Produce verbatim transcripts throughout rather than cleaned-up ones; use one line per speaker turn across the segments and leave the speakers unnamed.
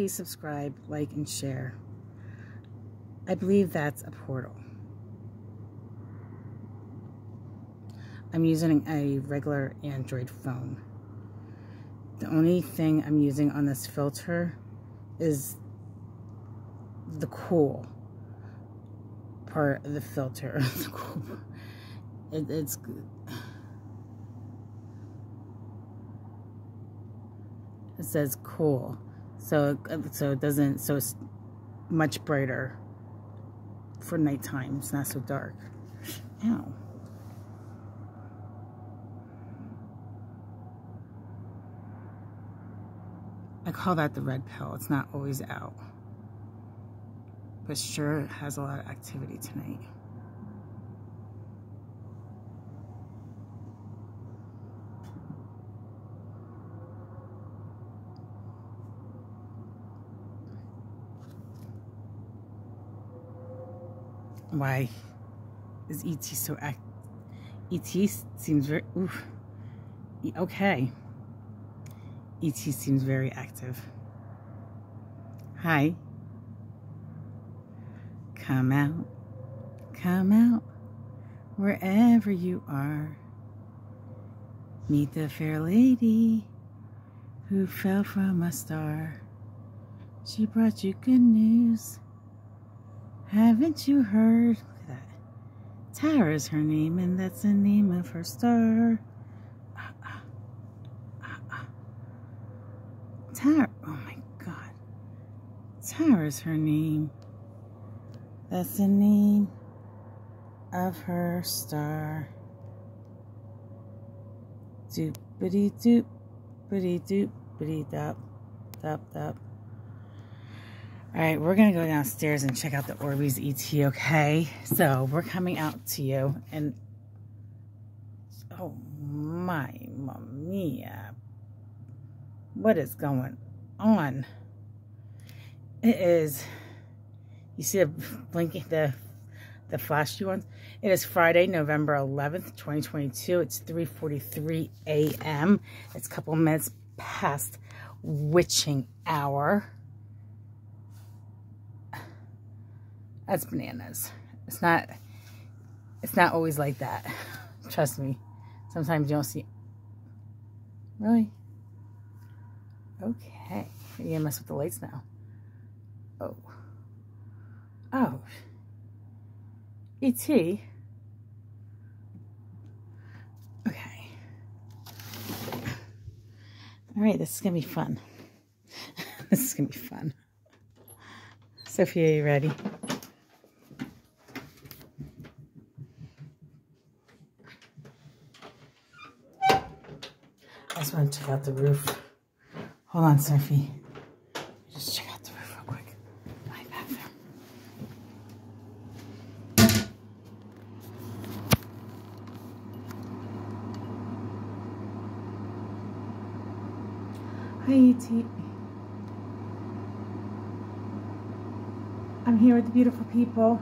please subscribe, like, and share. I believe that's a portal. I'm using a regular Android phone. The only thing I'm using on this filter is the cool part of the filter. The cool. It, it's it says cool, so so it doesn't so it's much brighter for nighttime. It's not so dark. Ow. I call that the red pill. It's not always out, but sure it has a lot of activity tonight. Why is E T so act? E T seems very oof. Okay. E T seems very active. Hi. Come out. Come out. Wherever you are. Meet the fair lady who fell from a star. She brought you good news. Haven't you heard? Look at that. Tara's her name, and that's the name of her star. Ah, ah, ah, ah. Tara, oh my God. Tara's her name. That's the name of her star. Doopity doop, bitty doop, bitty dup, dup, dup. Alright, we're going to go downstairs and check out the Orbeez E T, okay? So, we're coming out to you, and oh my, mamma mia. What is going on? It is, you see the blinking, the, the flashy ones? It is Friday, November eleventh, twenty twenty-two. It's three forty-three a m It's a couple minutes past witching hour. That's bananas. It's not, it's not always like that. Trust me. Sometimes you don't see. Really? Okay. You're gonna mess with the lights now. Oh. Oh. E T. Okay. All right, this is gonna be fun. This is gonna be fun. Sophia, are you ready? I just want to check out the roof. Hold on, Sophie. Just check out the roof real quick. My bathroom. Hi, E T. I'm here with the beautiful people.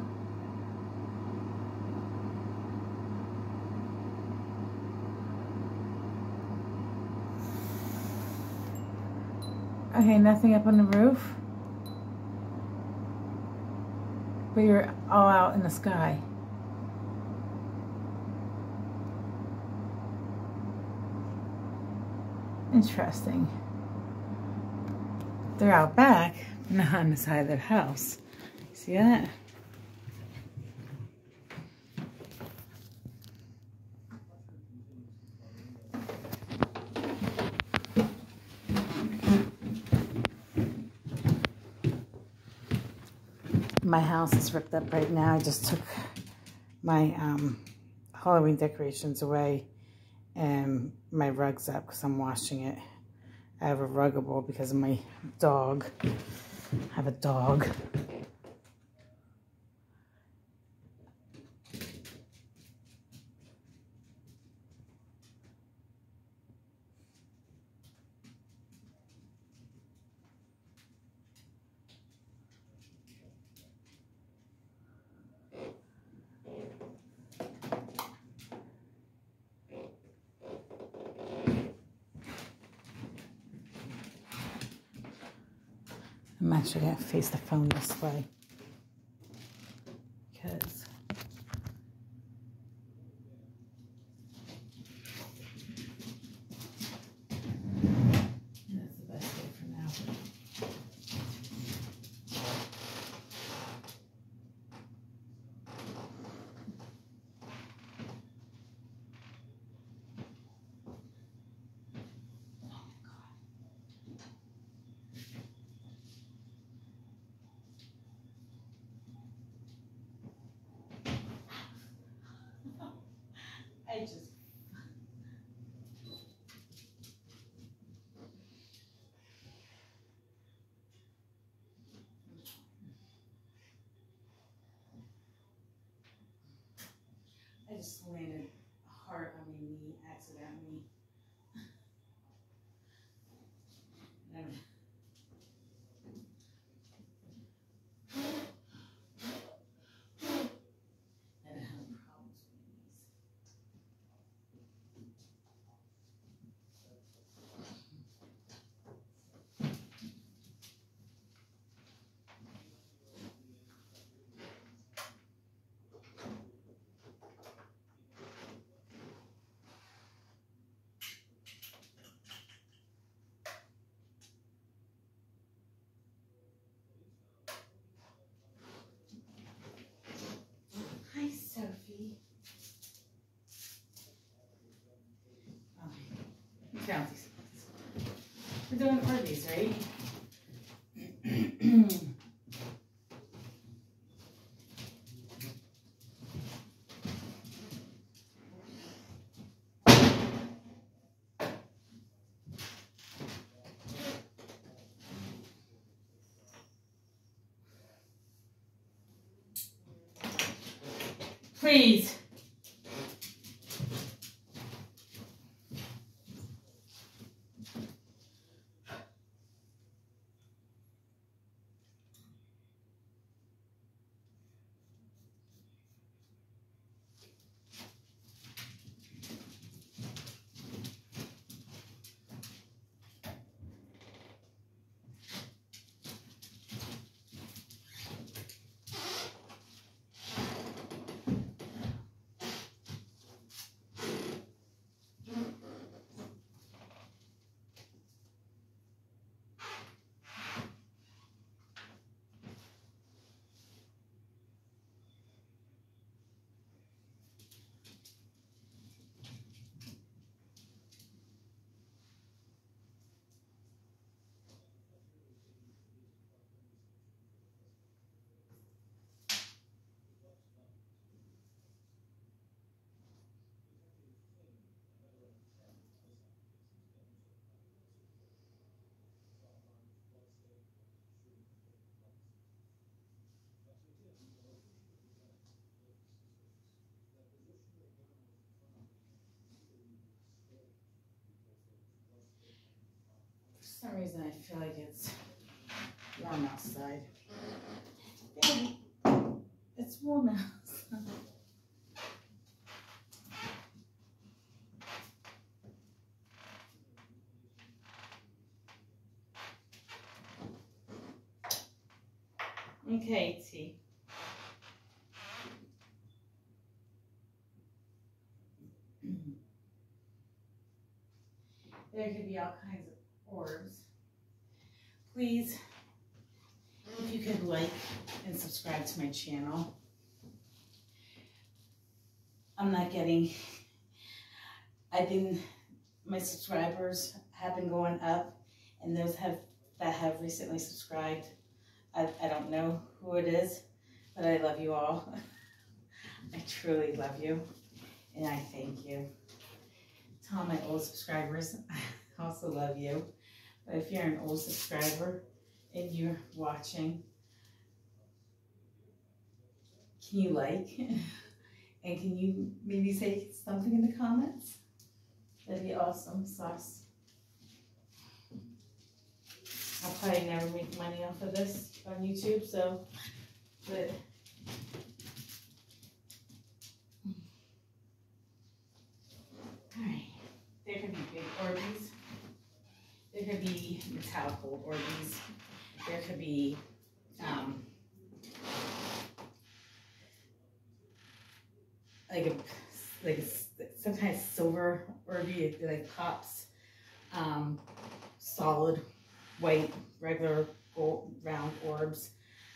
Okay, nothing up on the roof, but you're all out in the sky. Interesting. They're out back, not on the side of their house. See that? My house is ripped up right now. I just took my um, Halloween decorations away and my rug's up because I'm washing it. I have a ruggable because of my dog. I have a dog. I'm actually going to face the phone this way because that's the best way for now. I just I just landed hard on my knee accidentally. And I'm having problems with my knees. Hi, Sophie. Oh, you count these. We're doing Orbeez, right? Please. For some reason, I feel like it's warm outside. Daddy, it's warm outside. Okay, T. There could be all kinds of orbs. Please, if you could like and subscribe to my channel. I'm not getting, I've been, my subscribers have been going up, and those have that have recently subscribed, I, I don't know who it is, but I love you all. I truly love you, and I thank you. To all my old subscribers, I also love you. But if you're an old subscriber and you're watching, can you like? And can you maybe say something in the comments? That'd be awesome, sauce. I'll probably never make money off of this on YouTube, so, but alright. There could be big Orbeez. There could be metallic gold Orbeez. there could be um, like a like a, sometimes silver Orby, it like pops, um, solid white regular gold round orbs,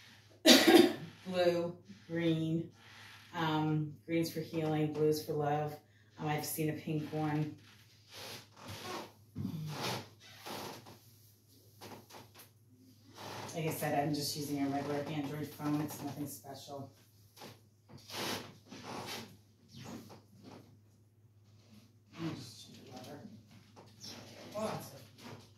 blue, green, um, greens for healing, blues for love. Um, I've seen a pink one. Like I said, I'm just using a regular Android phone. It's nothing special. Let me just check the weather. Oh, that's good.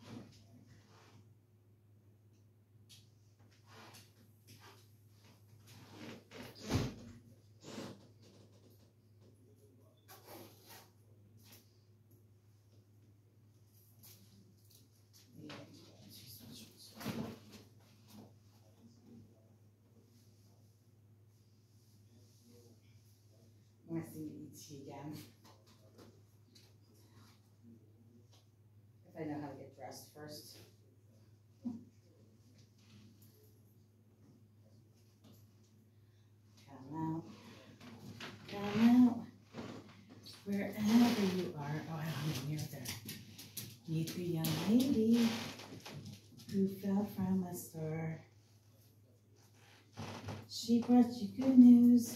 I'm going to see the E T again. If I know how to get dressed first. Come out. Come out. Wherever you are. Oh, I don't have a mirror there. Meet the young lady who fell from a star. She brought you good news.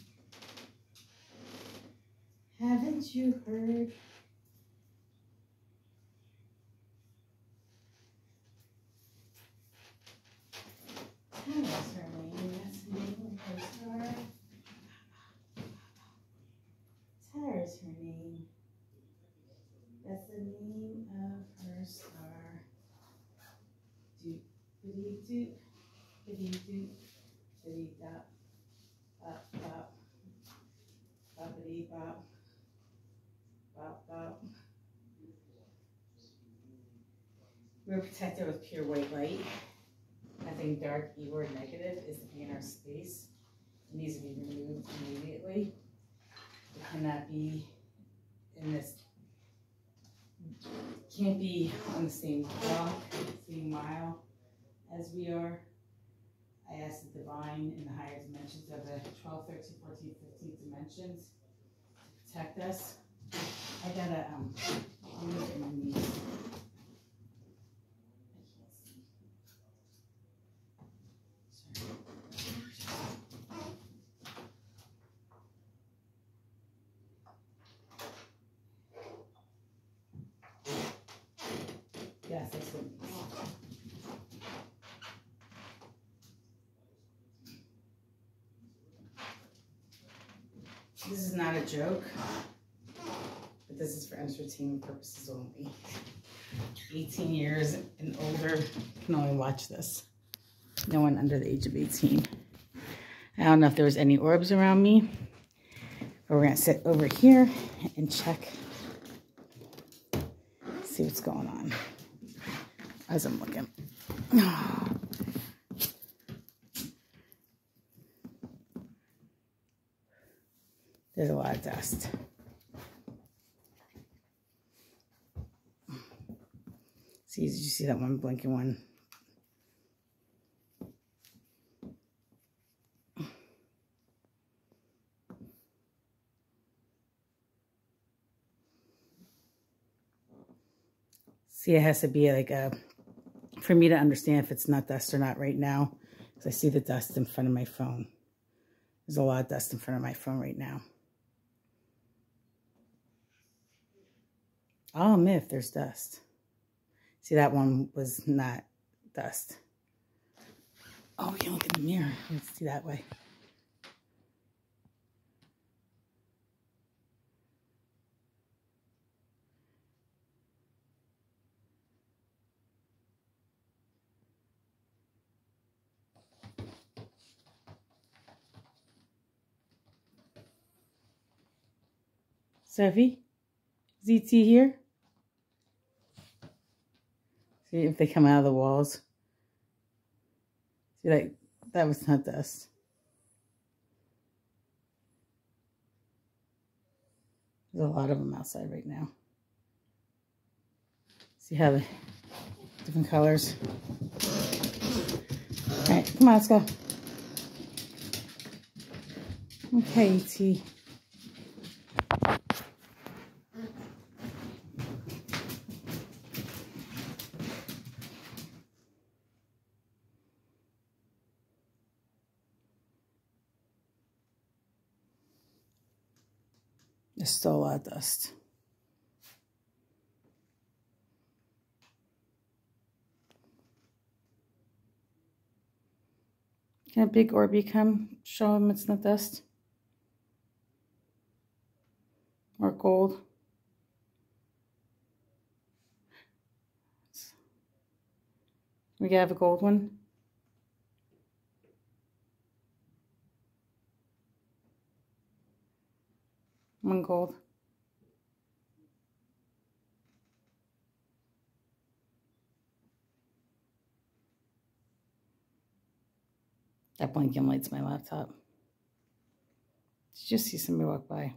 Haven't you heard? Tell us her name. That's the name of her star. Tell her it's her name. That's the name of her star. Doop, biddy doop, biddy doop, biddy dop, bop, bop, boppity bop, bop, bop. We're protected with pure white light. Nothing dark, evil, or negative is to be in our space. It needs to be removed immediately. It cannot be in this, can't be on the same walk, same mile as we are. I ask the divine in the higher dimensions of the twelve, thirteen, fourteen, fifteen dimensions to protect us. I gotta, um, I'm looking at my knees. I can't see. Yes, I swim. This is not a joke, but this is for entertainment purposes only. eighteen years and older can only watch this. No one under the age of eighteen. I don't know if there was any orbs around me, but we're gonna sit over here and check, see what's going on as I'm looking. There's a lot of dust. See, did you see that one blinking one? See, it has to be like a, for me to understand if it's not dust or not right now, because I see the dust in front of my phone. There's a lot of dust in front of my phone right now. I'll admit if there's dust. See, that one was not dust. Oh, we can look in the mirror. Let's see that way. Sophie? Z T here? See if they come out of the walls. See, like, that was not dust. There's a lot of them outside right now. See how the different colors. All right, come on, let's go. Okay, T. There's still a lot of dust. Can a big Orby come show him it's not dust? Or gold? We have a gold one. One gold. That blinking light's my laptop. Did you just see somebody walk by?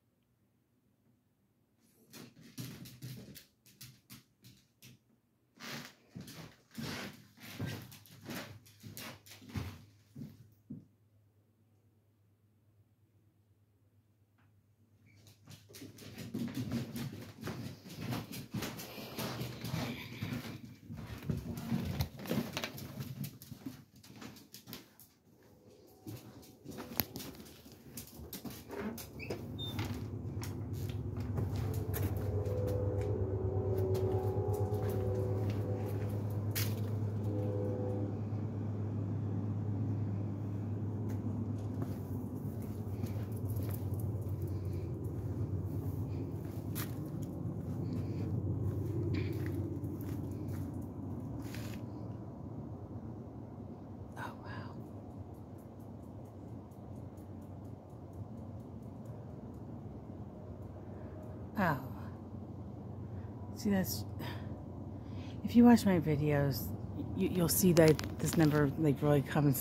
Oh. See, that's... If you watch my videos, you, you'll see that this number, like, really comes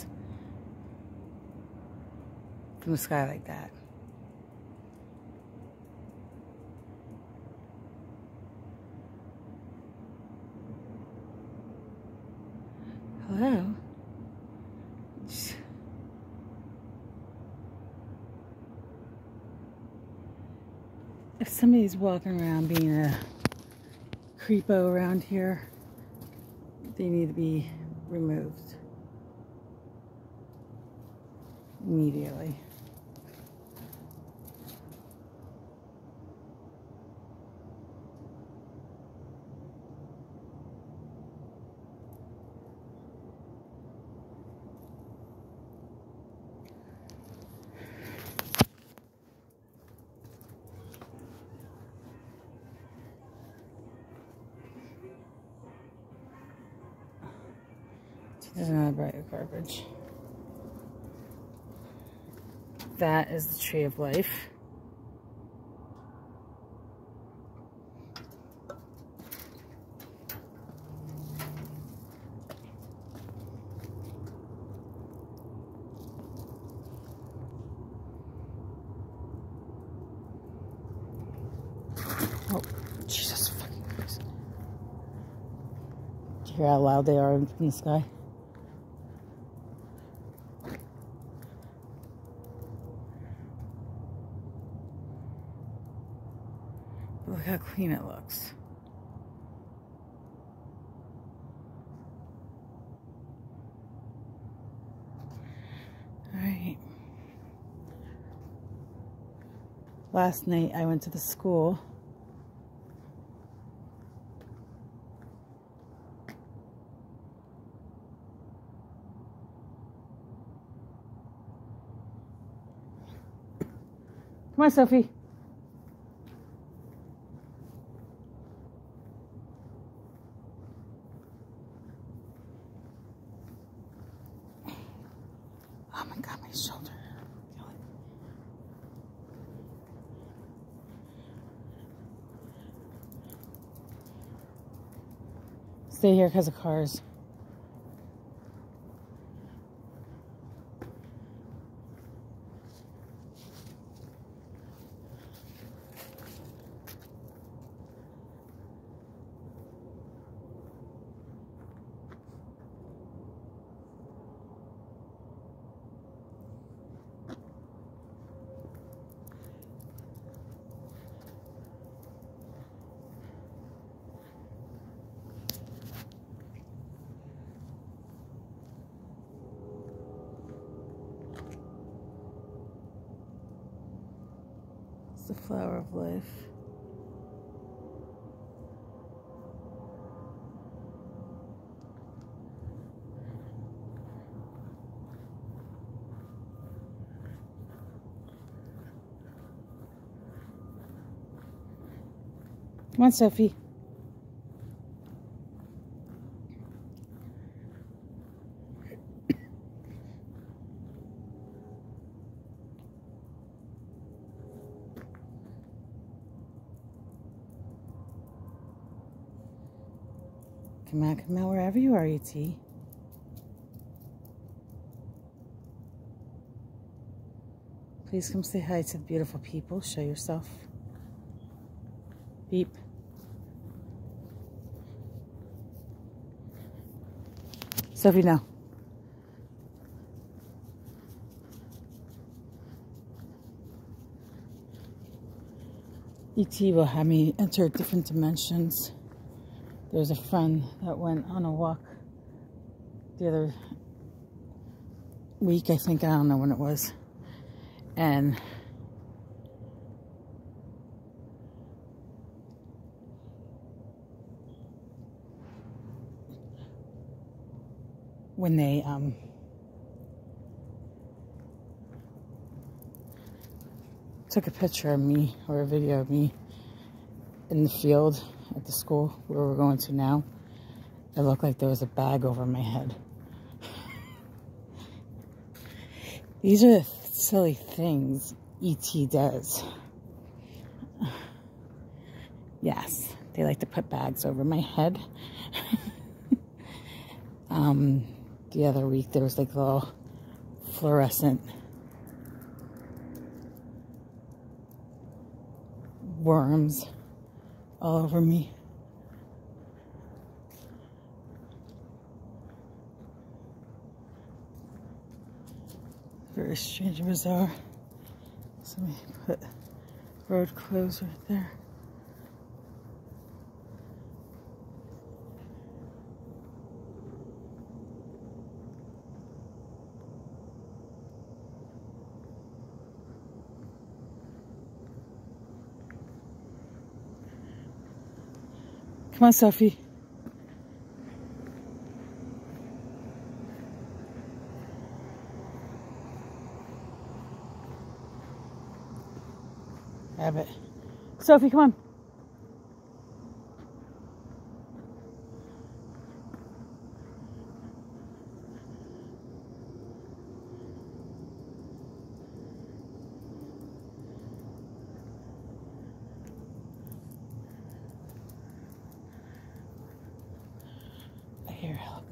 from the sky like that. Hello? If somebody's walking around being a creepo around here, they need to be removed immediately. There's another bag of garbage. That is the tree of life. Oh, Jesus fucking Christ. Do you hear how loud they are in the sky? Look how clean it looks. All right. Last night I went to the school. Come on, Sophie. Oh my God, my shoulder. Stay here because of cars. the flower of life. Come on, Sophie. Come on, come on, wherever you are, E T. Please come say hi to the beautiful people. Show yourself. Beep. Sophie, no. E T will have me enter different dimensions. There's a friend that went on a walk the other week, I think. I don't know when it was. And when they um, took a picture of me or a video of me in the field at the school where we're going to now, it looked like there was a bag over my head. These are the silly things E T does. Yes, they like to put bags over my head. um, the other week there was like little fluorescent worms all over me. Very strange and bizarre. So let me put road closed right there. Come on, Sophie. Have it. Sophie, come on. I hear a helicopter.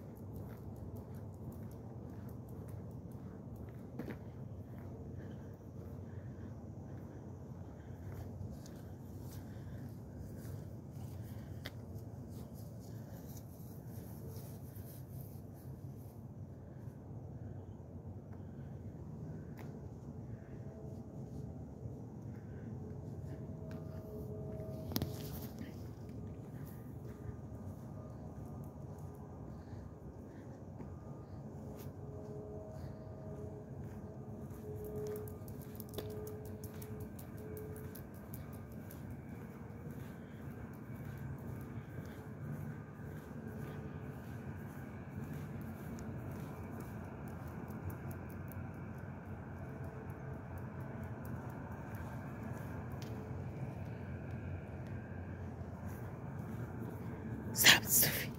Stop it, Sophie.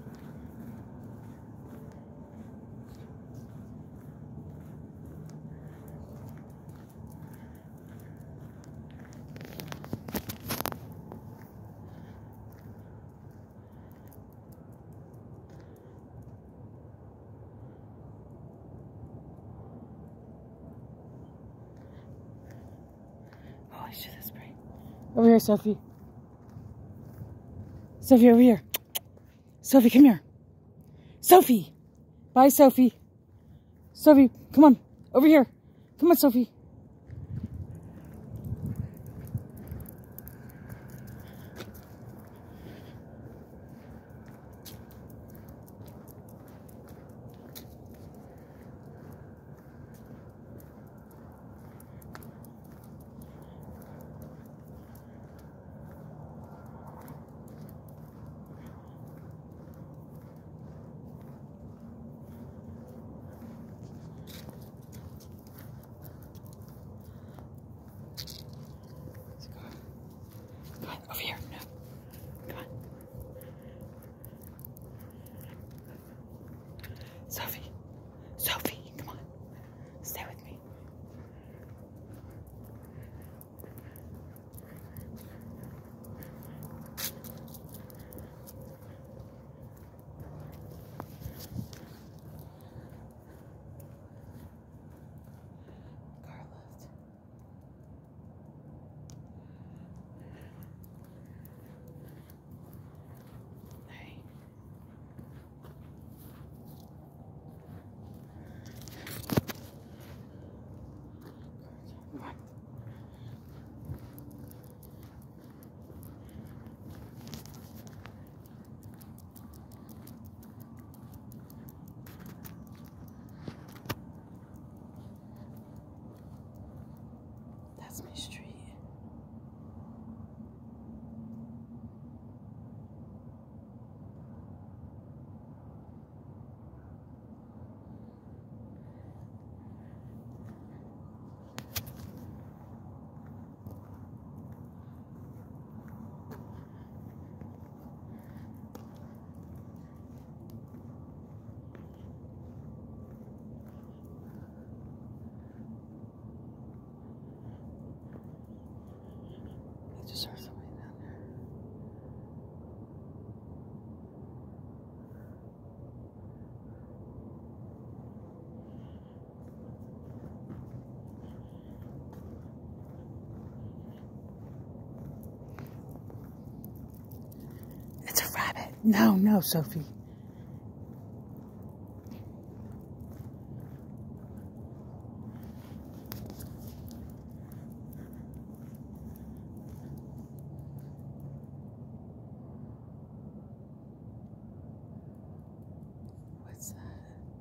Holy shit, that's bright. Over here, Sophie. Sophie, over here. Sophie, come here. Sophie. Bye, Sophie. Sophie, come on. Over here. Come on, Sophie. there's somebody down there. It's a rabbit. No, no, Sophie. What's that?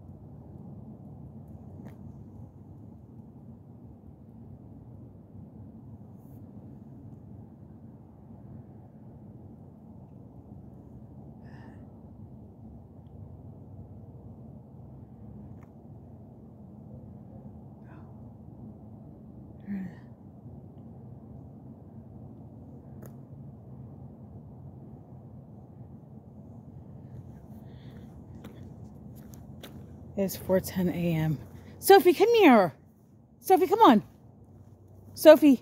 It's four ten a m Sophie, come here. Sophie, come on. Sophie.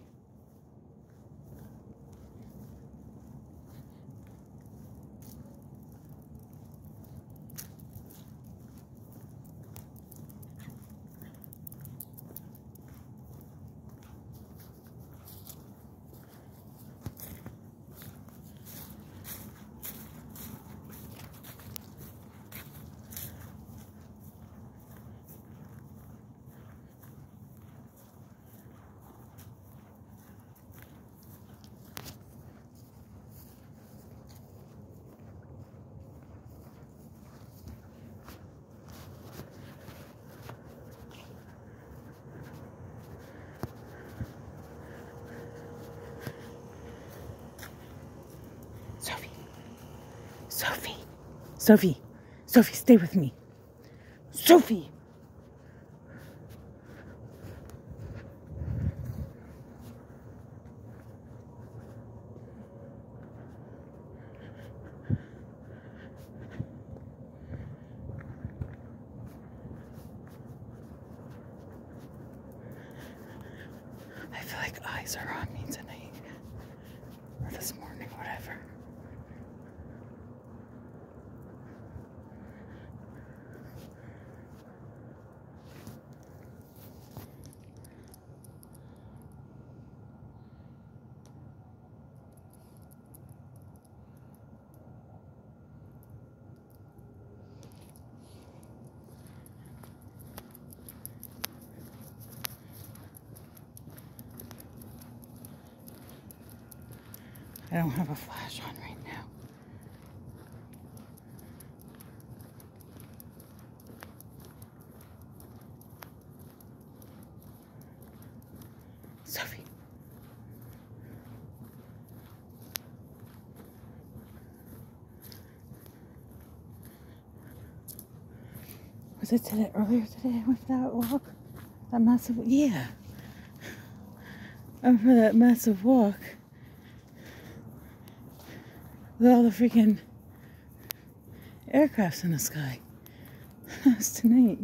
Sophie. Sophie. Sophie. Sophie, stay with me. Sophie. I feel like eyes are on me tonight. Or this morning, whatever. I don't have a flash on right now. Sophie. Was it today, earlier today I went for that walk? That massive, yeah. I went for that massive walk. With all the freaking aircrafts in the sky. That's tonight.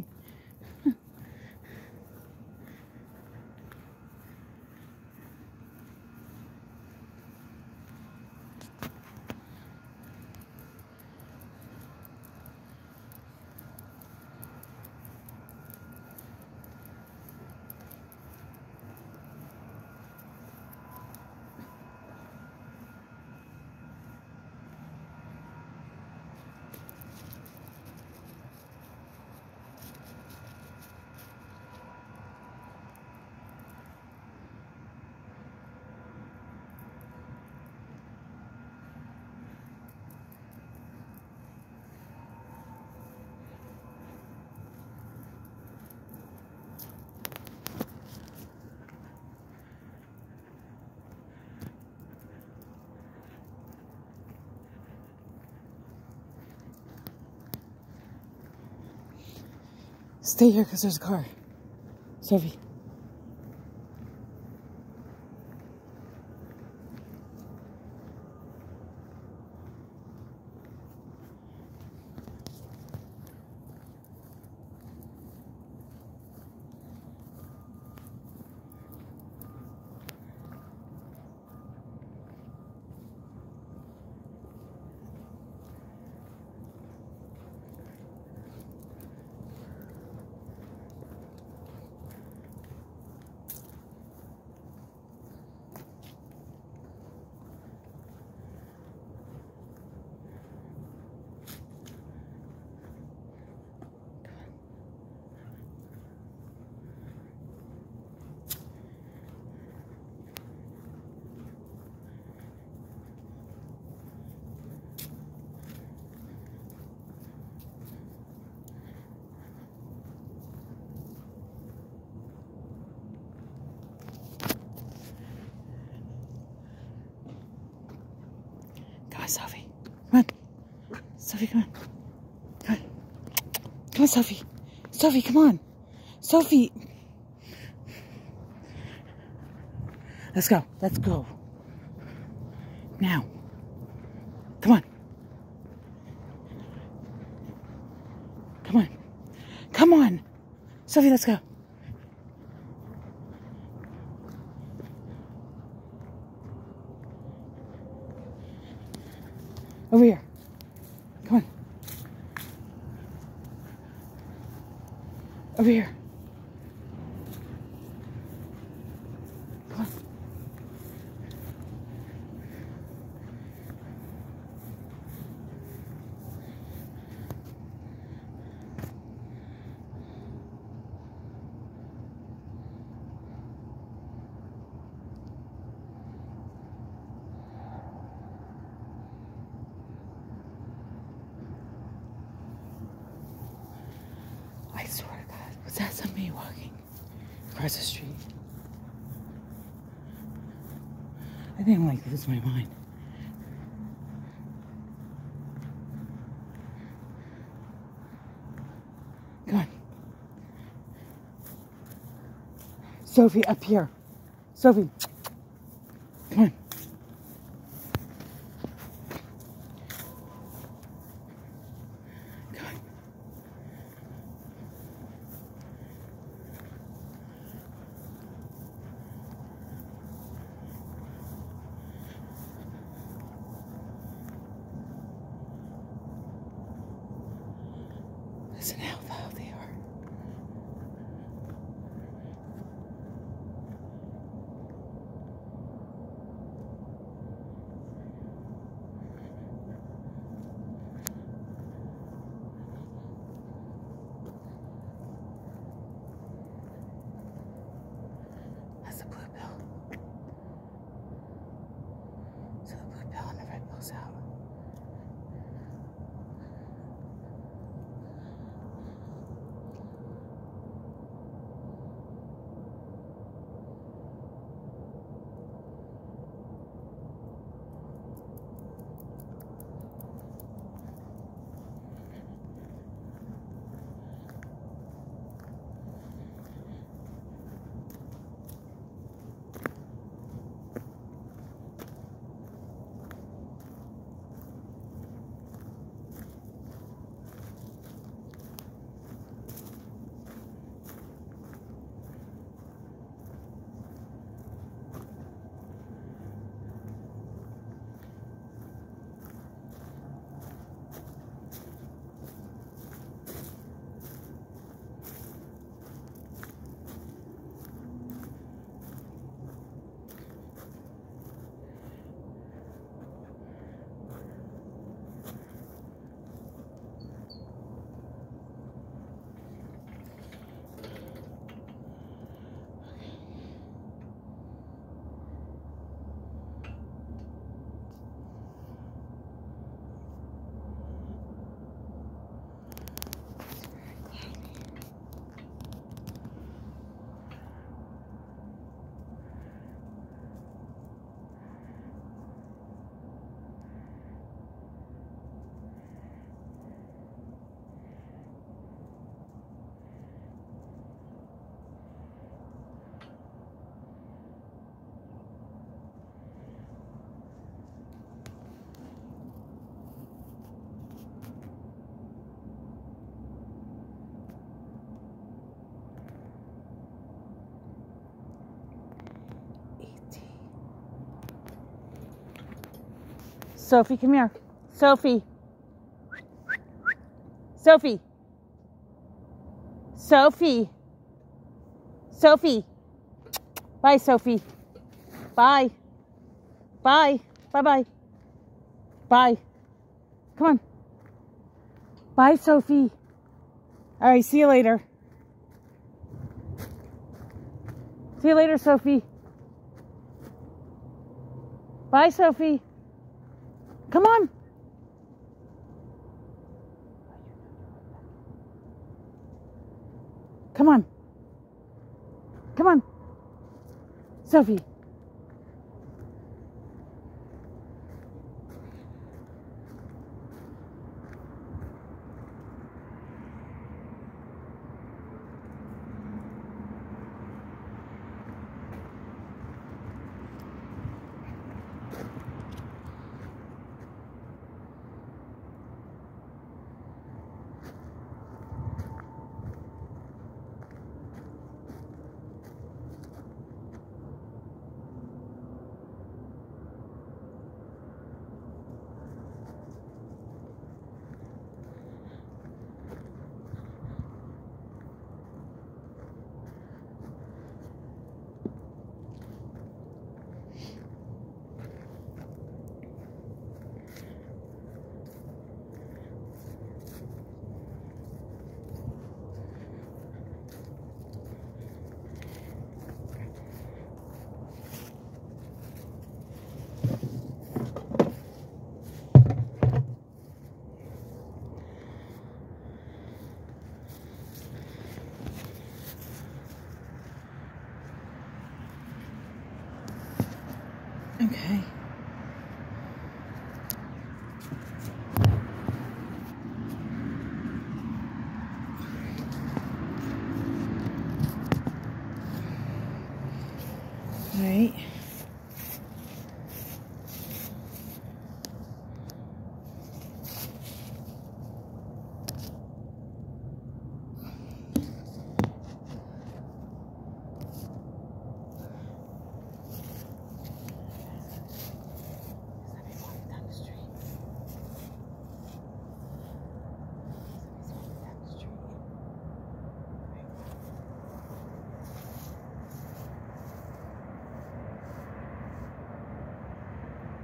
Stay here because there's a car. Sophie. Come on, Sophie. Come on. Sophie, come on. Come on. Come on, Sophie. Sophie, come on. Sophie. Let's go. Let's go. Now. Come on. Come on. Come on. Sophie, let's go. Over here. Come on. Over here. Come on. I swear to God, was that somebody walking across the street? I think I'm like losing my mind. Come on. Sophie, up here. Sophie. Come on. Come on. Listen how loud they are. That's the blue pill. So the blue pill and the red pill's out. Sophie, come here. Sophie. Sophie. Sophie. Sophie. Bye, Sophie. Bye. Bye. Bye-bye. Bye. Come on. Bye, Sophie. All right, see you later. See you later, Sophie. Bye, Sophie. Come on. Come on. Come on. Sophie.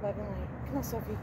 bugging light. Come on, Sophie.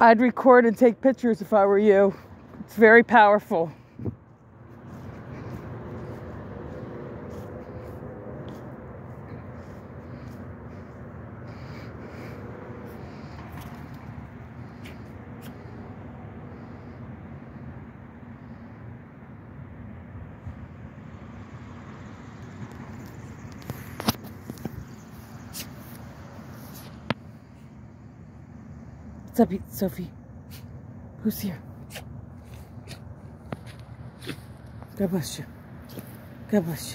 I'd record and take pictures if I were you. It's very powerful. What's up, Sophie? Who's here? God bless you. God bless you.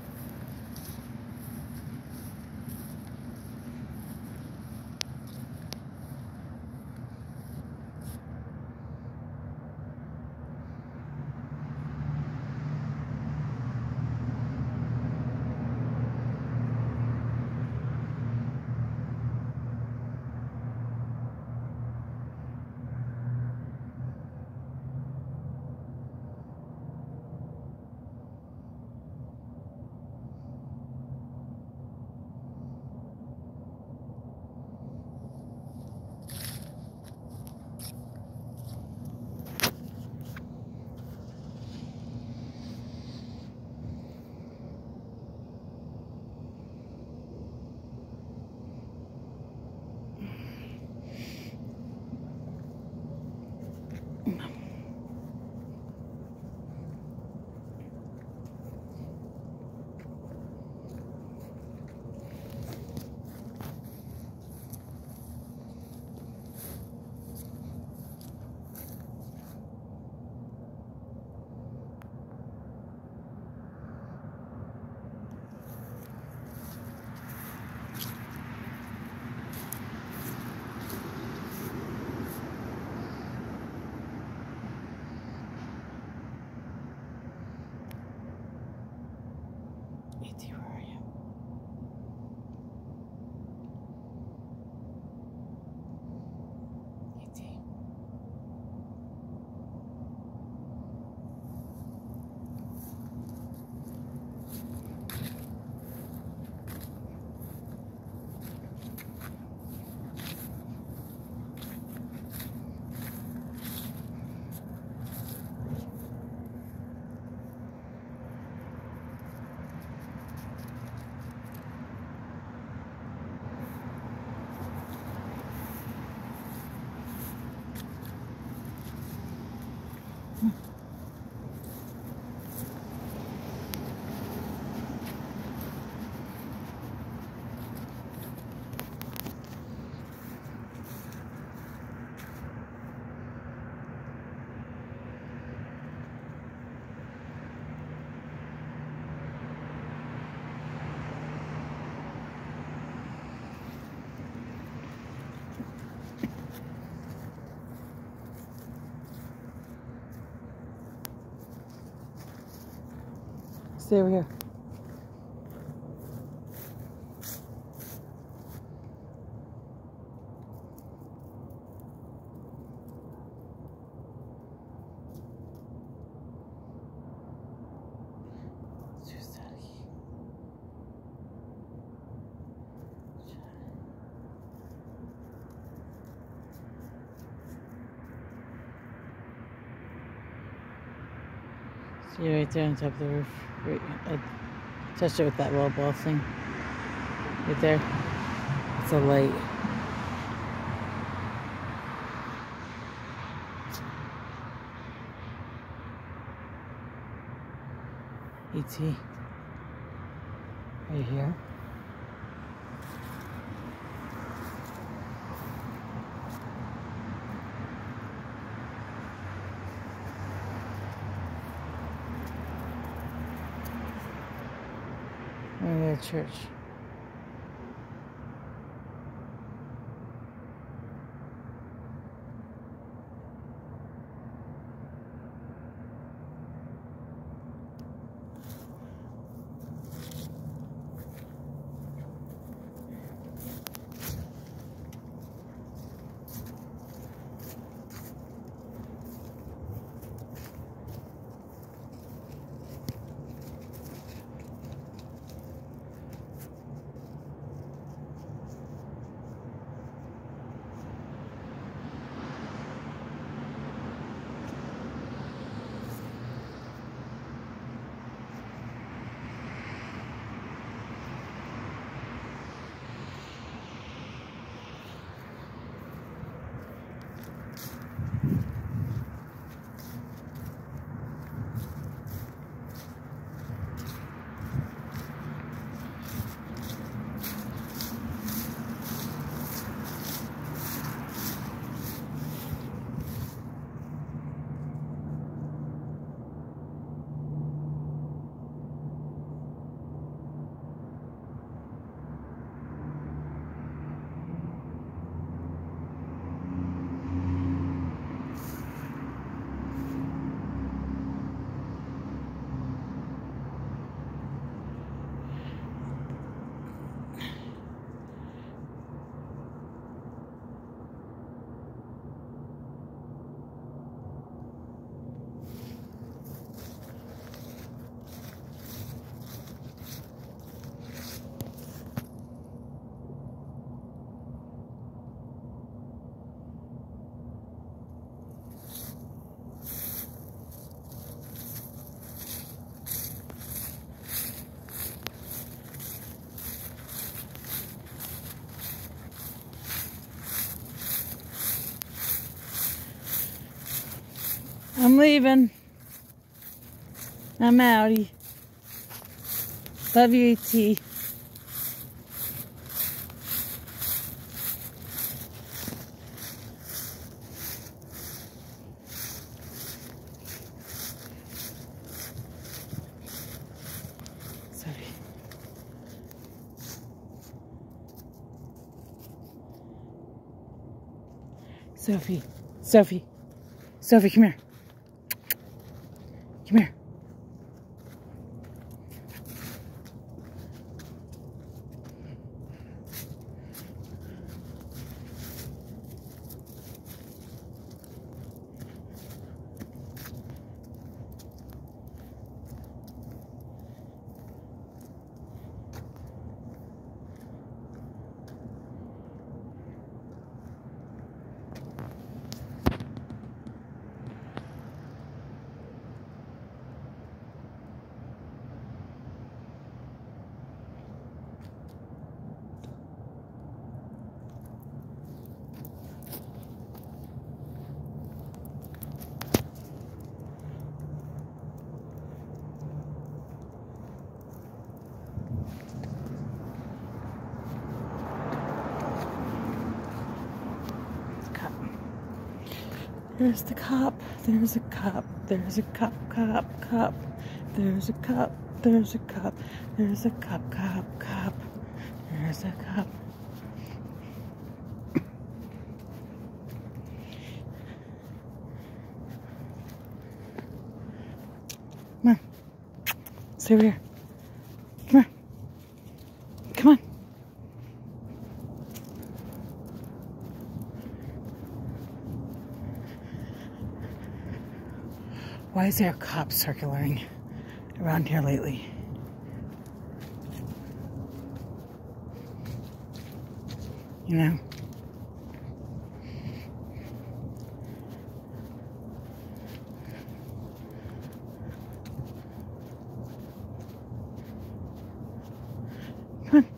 E T, where are you? E T. Stay over here. See right there on top of the roof. Right, I touched it with that little ball thing. Right there. It's a light. E T. Right here. We're at church. I'm leaving. I'm outie. Love you, E T. Sorry. Sophie. Sophie. Sophie, come here. Come here. There's the cup. There's a cup. There's a cup, cup, cup. There's a cup. There's a cup. There's a cup, cup, cup. There's a cup. Come on. Stay over here. Come on. Come on. Why is there a cop circulating around here lately? You know? Come on.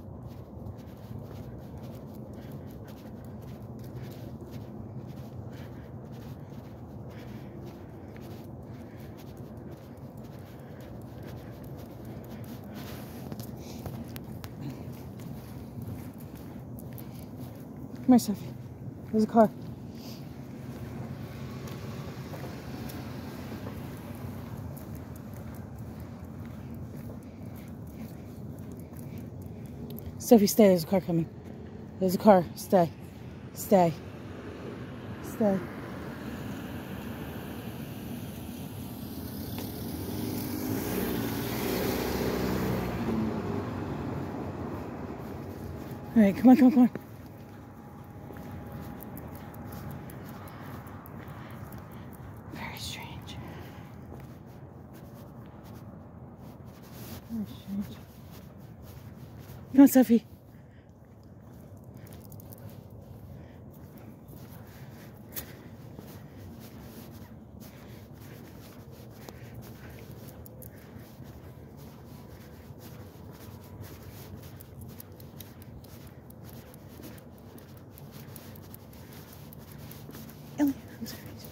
Come here, Sophie. There's a car. Sophie, stay. There's a car coming. There's a car. Stay. Stay. Stay. All right, come on, come on, come on. Very strange. Very strange. Come on, Sophie. Alien observation.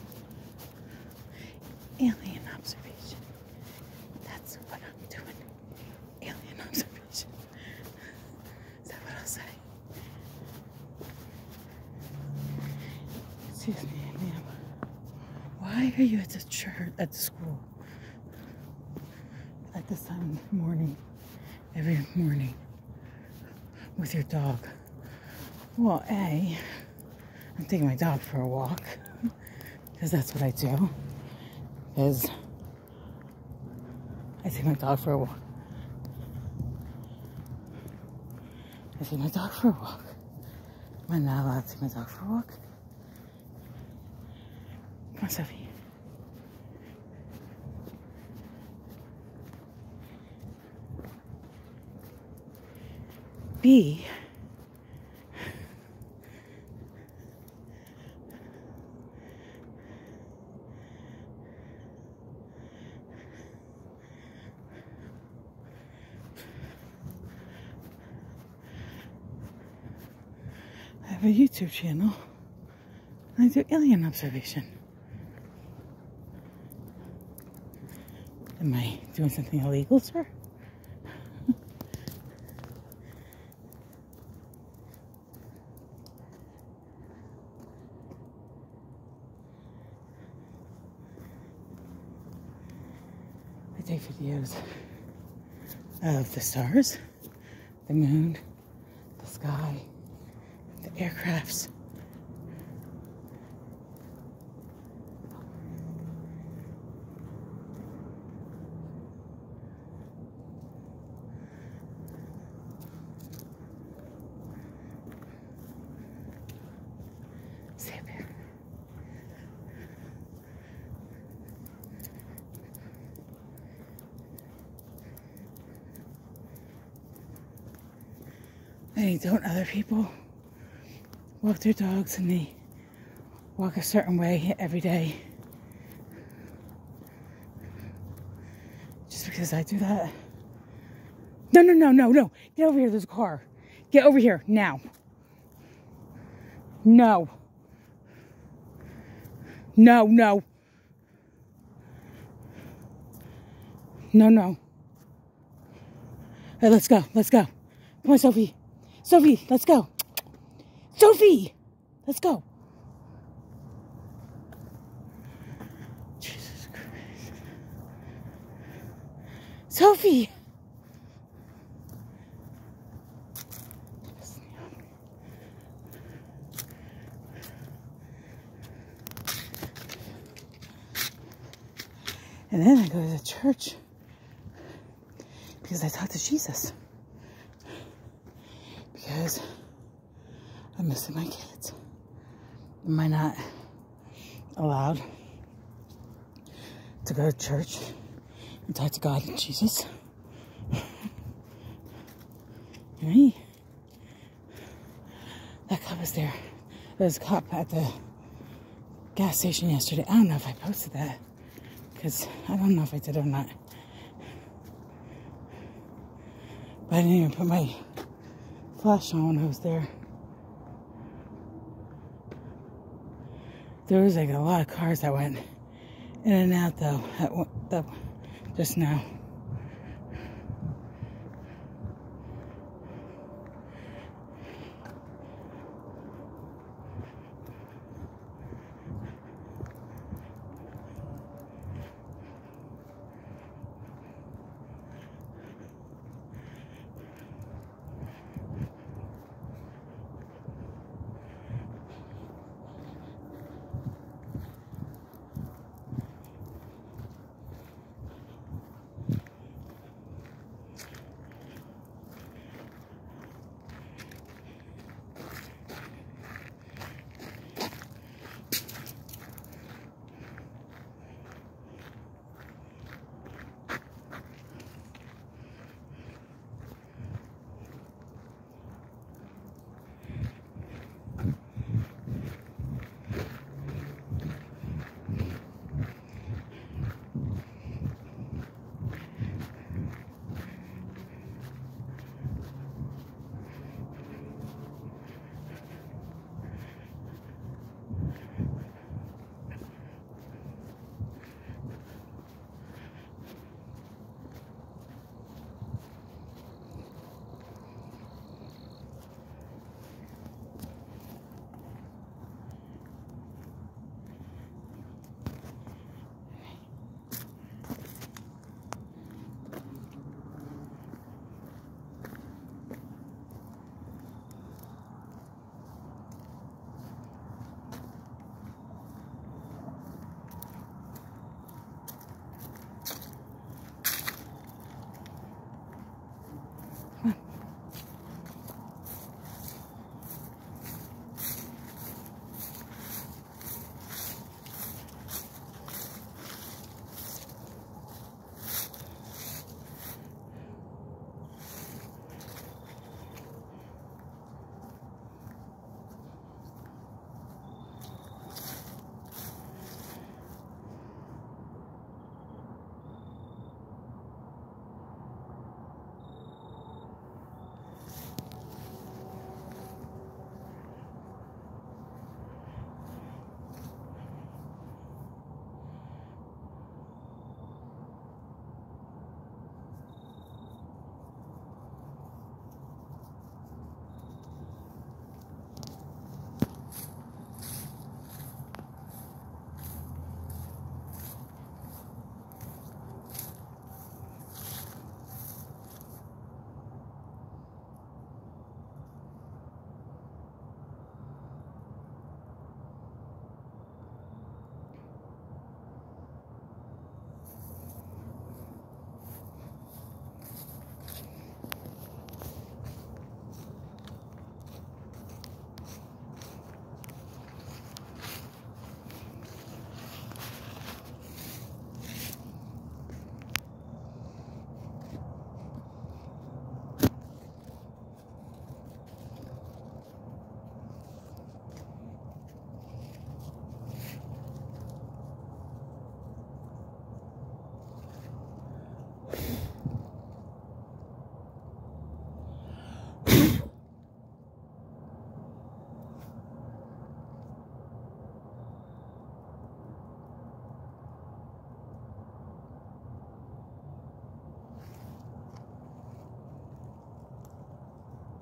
Alien observation. That's what I'm doing. Alien observation. Is that what I'll say? Excuse me, ma'am. Why are you at the church, at the school, at this time in the morning, every morning, with your dog? Well, A, I'm taking my dog for a walk, because that's what I do, because I take my dog for a walk. I take my dog for a walk. Am I not allowed to take my dog for a walk? Come on, Sophie. B, I have a YouTube channel and I do alien observation. Am I doing something illegal, sir? I take videos of the stars, the moon, the sky, the aircrafts. Stay up here. Hey, don't other people walk their dogs and they walk a certain way every day? Just because I do that? No, no, no, no, no. Get over here. There's a car. Get over here now. No. No, no. No, no. Hey, let's go. Let's go. Come on, Sophie. Sophie, let's go. Sophie, let's go. Jesus Christ. Sophie. And then I go to the church because I talk to Jesus. Because I'm missing my kids. Am I not allowed to go to church and talk to God and Jesus? Right? That cop was there. There was a cop at the gas station yesterday. I don't know if I posted that. Because I don't know if I did or not. But I didn't even put my flash on when I was there. There was like a lot of cars that went in and out though, at one, that, just now.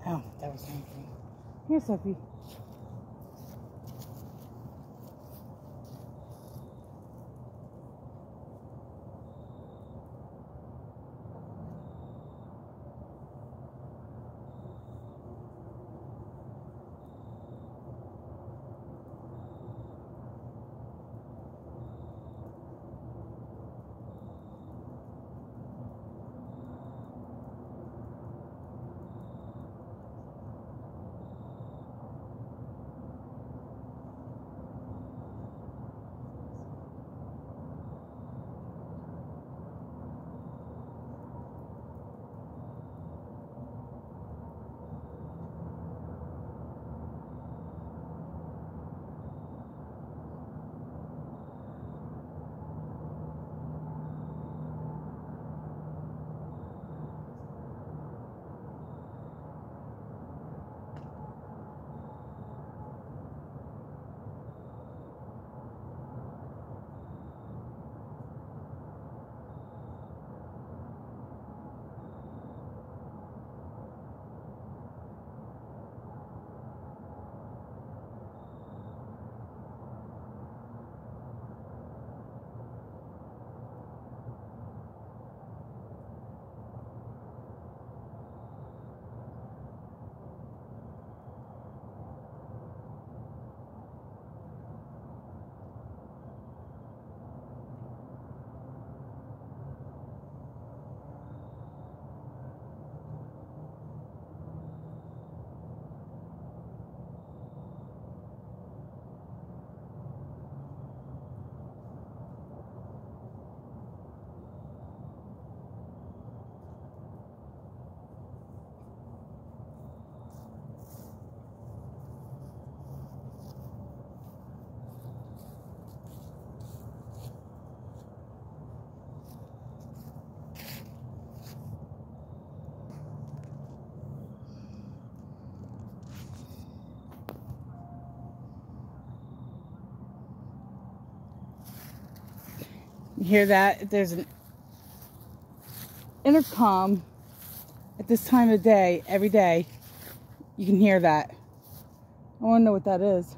Oh, that was anything. Here, Sophie. You hear that? There's an intercom at this time of day, every day. You can hear that. I want to know what that is.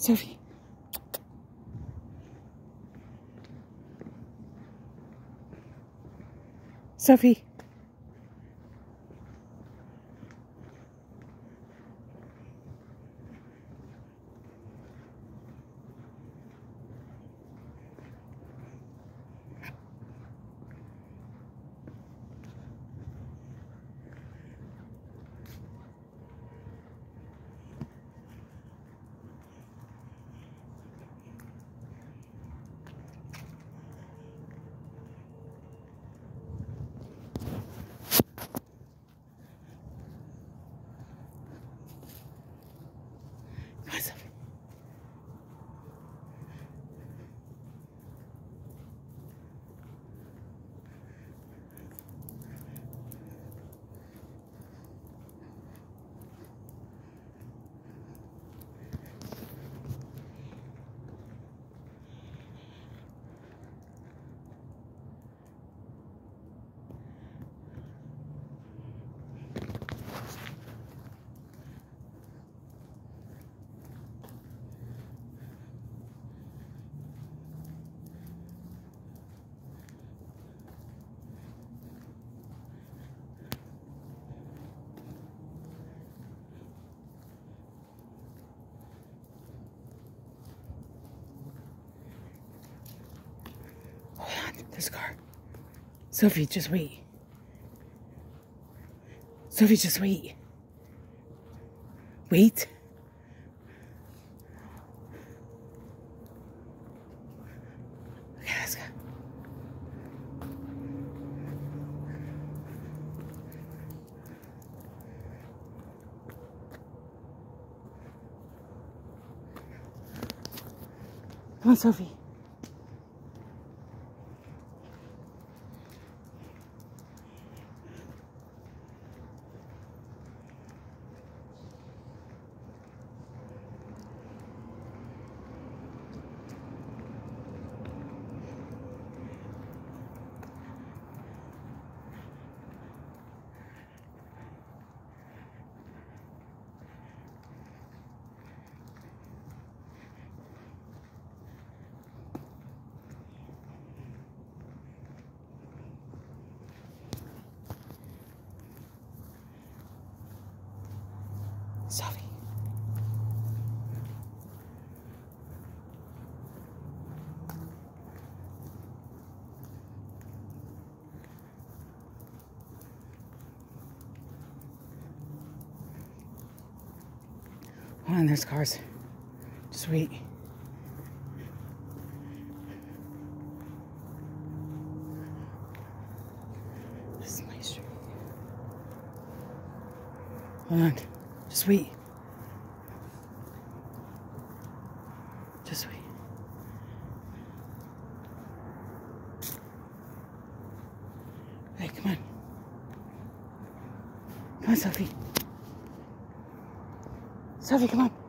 Sophie. Sophie. Come on, Sophie. Hold on, this car. Sophie, just wait. Sophie, just wait. Wait. Okay, let's go. Come on, Sophie. Sophie. Hold on, there's cars. Just wait. This is my street. Hold on. Just wait. Just wait. Hey, come on. Come on, Sophie. Sophie, come on.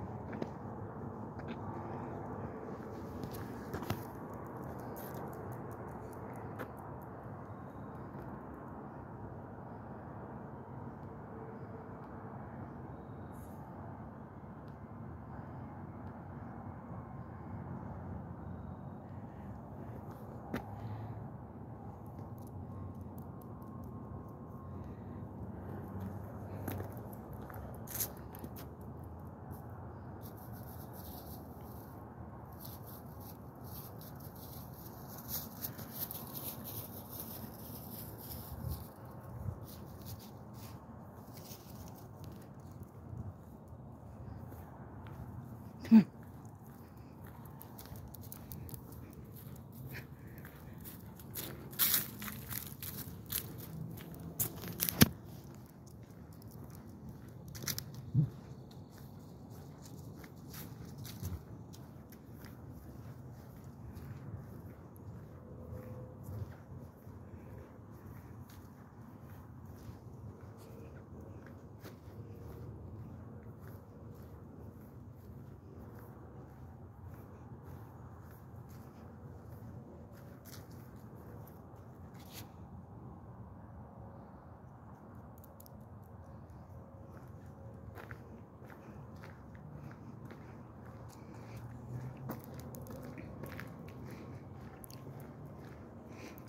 Come on.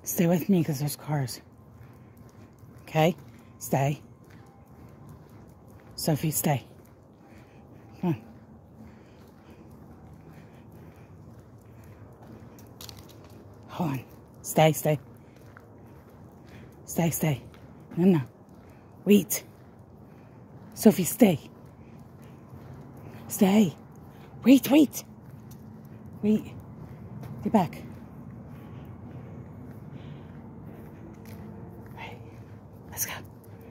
Stay with me because there's cars. Okay? Stay. Sophie, stay. Come on. Hold on. Stay, stay. Stay, stay. No, no. Wait. Sophie, stay. Stay. Wait, wait. Wait. Get back. Right. Let's go.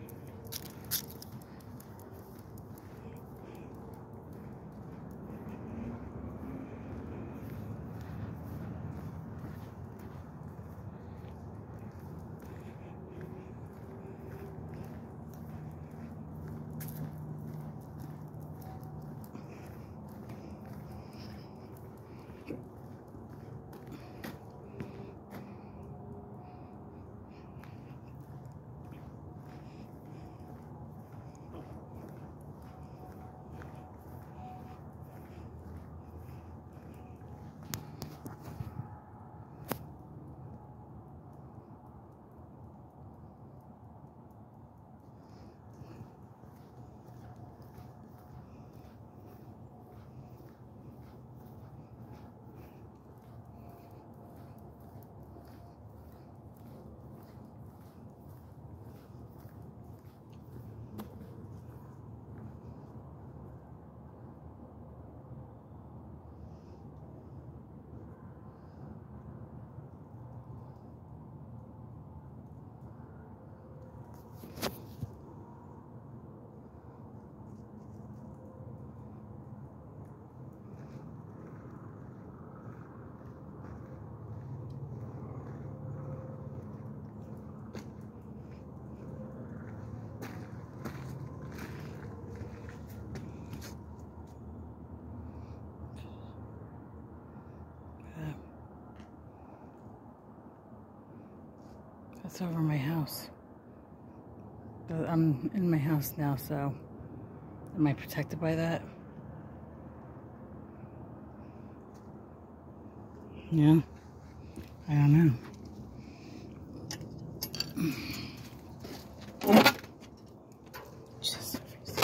That's over my house. But I'm in my house now, so am I protected by that? Yeah, I don't know. Just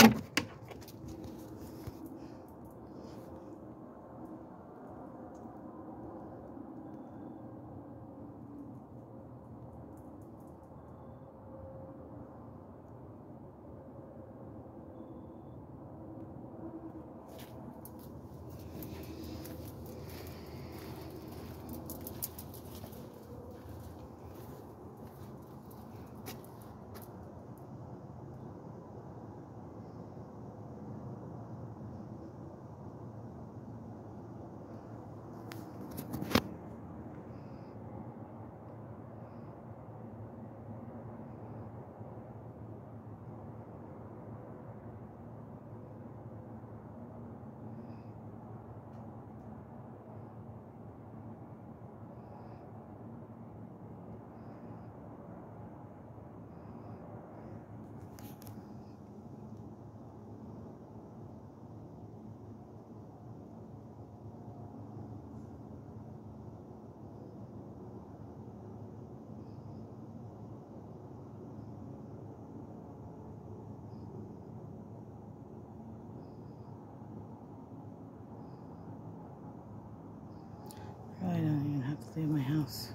probably don't even have to leave my house.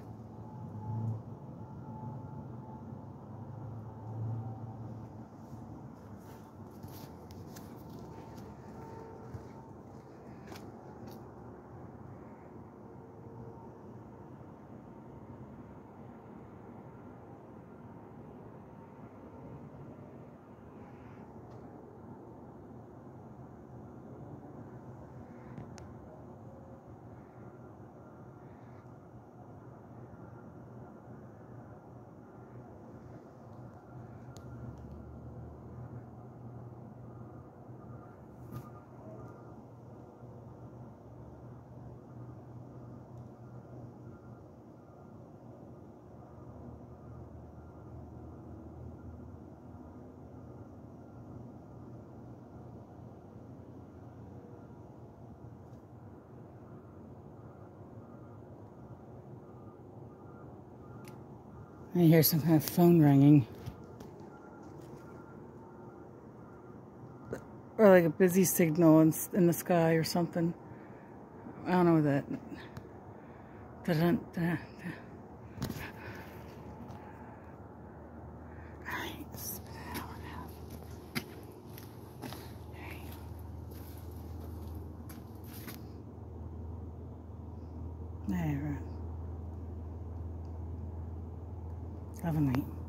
I hear some kind of phone ringing. Or like a busy signal in, in the sky or something. I don't know what that. Da -dun, da -dun, da. Alright, spin it out now. Alright. There. Have a night.